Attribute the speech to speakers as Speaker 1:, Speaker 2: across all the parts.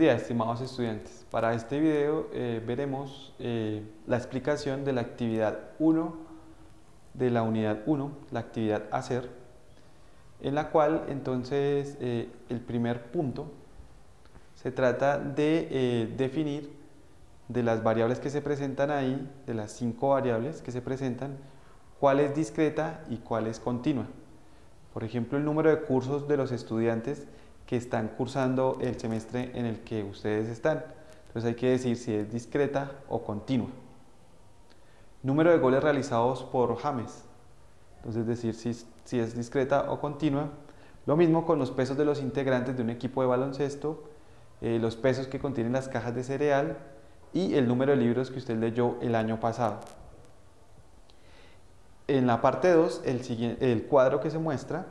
Speaker 1: día, estimados estudiantes. Para este video veremos la explicación de la actividad 1 de la unidad 1, la actividad hacer, en la cual entonces el primer punto se trata de definir de las variables que se presentan ahí, de las 5 variables que se presentan, cuál es discreta y cuál es continua. Por ejemplo, el número de cursos de los estudiantes que están cursando el semestre en el que ustedes están. Entonces hay que decir si es discreta o continua. Número de goles realizados por James. Entonces decir si es discreta o continua. Lo mismo con los pesos de los integrantes de un equipo de baloncesto, los pesos que contienen las cajas de cereal y el número de libros que usted leyó el año pasado. En la parte 2, el cuadro que se muestra,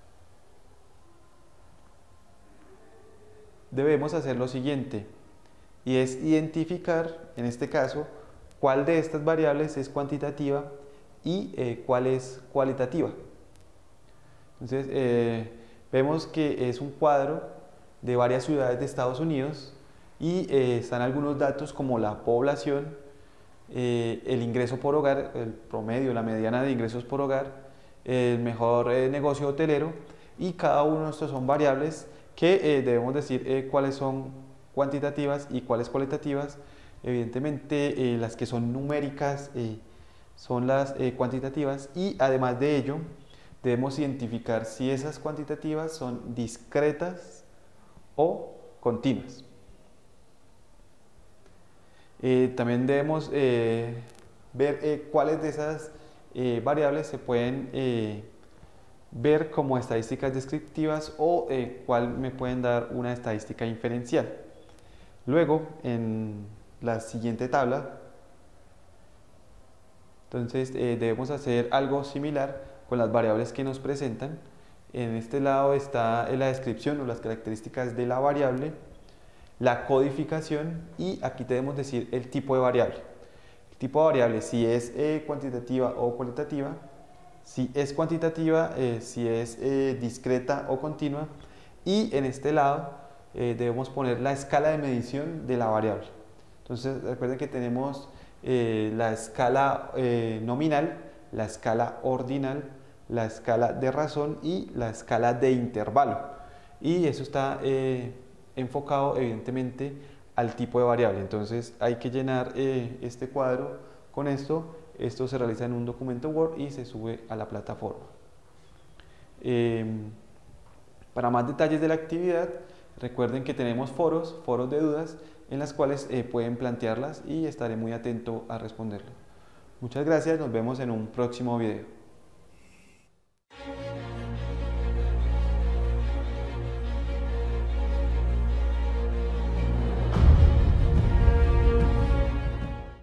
Speaker 1: debemos hacer lo siguiente, y es identificar, en este caso, cuál de estas variables es cuantitativa y cuál es cualitativa. Entonces, vemos que es un cuadro de varias ciudades de Estados Unidos y están algunos datos como la población, el ingreso por hogar, el promedio, la mediana de ingresos por hogar, el mejor negocio hotelero, y cada uno de estos son variables que debemos decir cuáles son cuantitativas y cuáles cualitativas. Evidentemente las que son numéricas son las cuantitativas, y además de ello debemos identificar si esas cuantitativas son discretas o continuas. También debemos ver cuáles de esas variables se pueden ver como estadísticas descriptivas o cuál me pueden dar una estadística inferencial. Luego, en la siguiente tabla, entonces debemos hacer algo similar con las variables que nos presentan. En este lado está la descripción o las características de la variable, la codificación, y aquí debemos decir el tipo de variable. El tipo de variable, si es cuantitativa o cualitativa, si es cuantitativa, si es discreta o continua, y en este lado debemos poner la escala de medición de la variable. Entonces recuerden que tenemos la escala nominal, la escala ordinal, la escala de razón y la escala de intervalo, y eso está enfocado evidentemente al tipo de variable. Entonces hay que llenar este cuadro con esto. Esto se realiza en un documento Word y se sube a la plataforma. Para más detalles de la actividad, recuerden que tenemos foros de dudas en las cuales pueden plantearlas y estaré muy atento a responderlo. Muchas gracias, nos vemos en un próximo video.